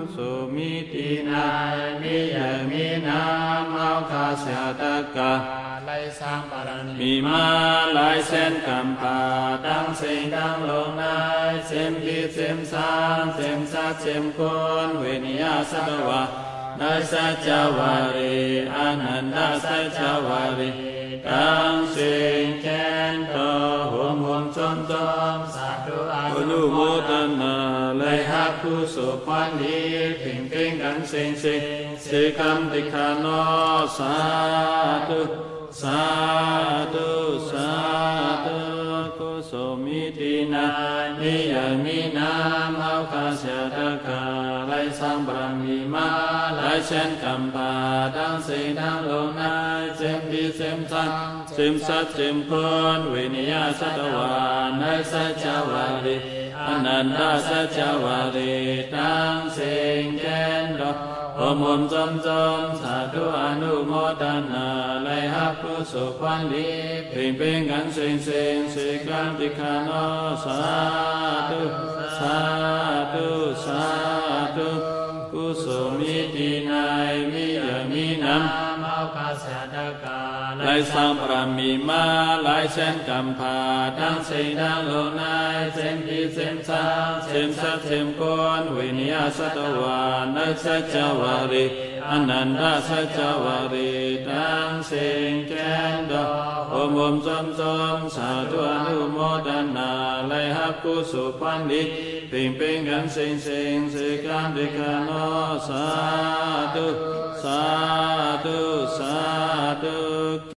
สุมิตินามิยามินามังคาเสตกะไลสร้างบารมีมีมาหลายเส้นกำปาตั้งสิ่งตั้งลงนายเซมพีเซมสามเซมสักเซมคนเวนิยาสัตวะได้สัจจวารีอนันตสัจจวารีตั้งสิ่งแค้นต่อห่มจมสาธุอนุโมทนาเลยฮักผู้สุขวันดีเพ่งเพ่งกันสิ่งสิกรรมติคานอสาธุสาธุสาธุกุศลมิตินามิยามินามังคาเสตกาไลสังบารมีมาไลเช่นกำปาตั้งสิ่งตั้งลงนายเจมดีเจมสันเจมสัจเจมพรวินิยาสัตวาในสัจจวารีอนันตสัจจวารีตั้งสิ่งแก่นดอกจมสาธุอนุโมทนาไลหักผู้สุขวันดีเพ่งเพ่งกันสิ่งสิกรรมติคานอสาธุสาธุสาธุกุศลมิตินายมิยามินัมมังคาเสตกาไลสังบารมีมาไลเช่นกำพาตั้งสิ่งตั้งลงนายเจมพีเจมสามเจมสักเจมก้อนวินิยาสัตวานัสัจจวารีอนันตสัจจวารีตั้งสิ่งแก่นดอกจมสาธุอนุโมทนาไลหักกุสุปันดิเพ่งเพ่งกันสิ่งสิกรรมติคานอสาธุสาธุสาธุ